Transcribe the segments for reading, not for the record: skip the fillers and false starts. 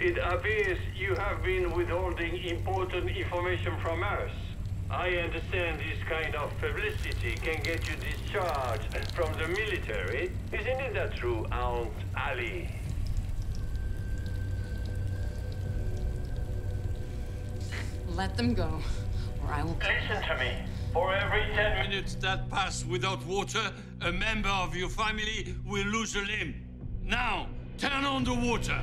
It appears you have been withholding important information from us. I understand this kind of publicity can get you discharged from the military. Isn't it that true, Aunt Ali? Let them go, or I will... Listen to me. For every 10 minutes that pass without water, a member of your family will lose a limb. Now, turn on the water.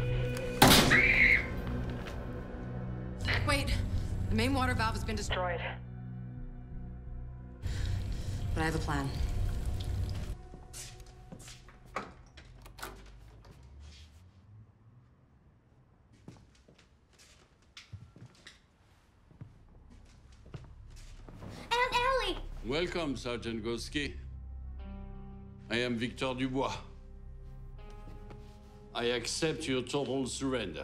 Wait, the main water valve has been destroyed. But I have a plan. Aunt Allie! Welcome, Sergeant Goski. I am Victor Dubois. I accept your total surrender.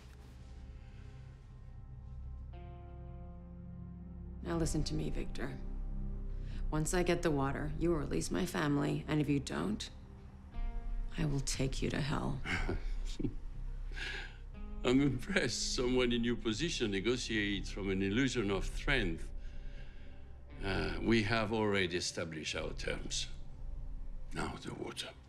Now listen to me, Victor. Once I get the water, you will release my family, and if you don't, I will take you to hell. I'm impressed someone in your position negotiates from an illusion of strength. We have already established our terms. Now the water.